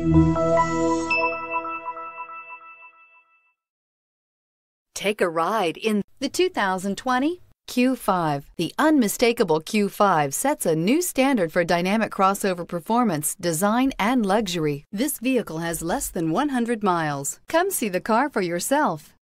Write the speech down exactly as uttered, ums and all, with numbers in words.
Take a ride in the two thousand twenty Q five. The unmistakable Q five sets a new standard for dynamic crossover performance, design, and luxury. This vehicle has less than one hundred miles. Come see the car for yourself.